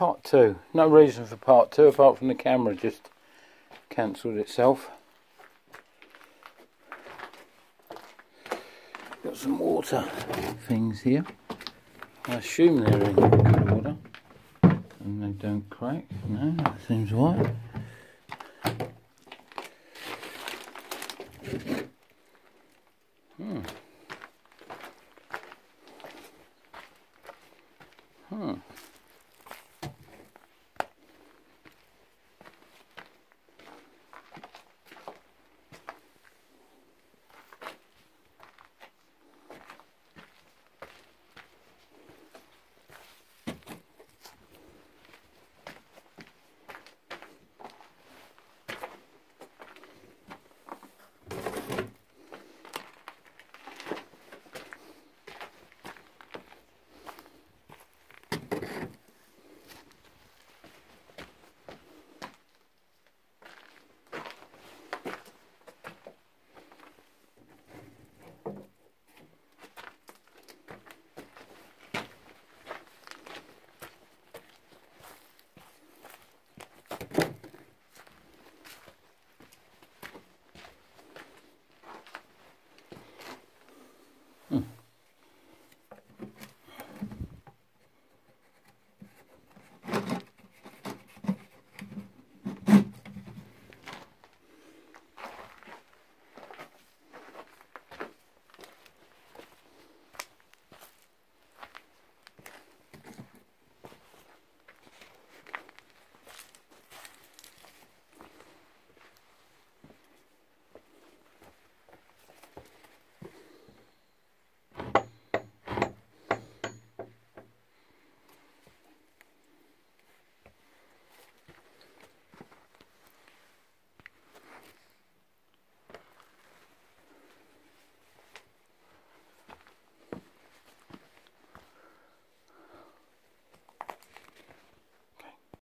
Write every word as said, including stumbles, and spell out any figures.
part two. No reason for part two apart from the camera just cancelled itself. Got some water things here. I assume they're in good order and they don't crack. No, that seems right.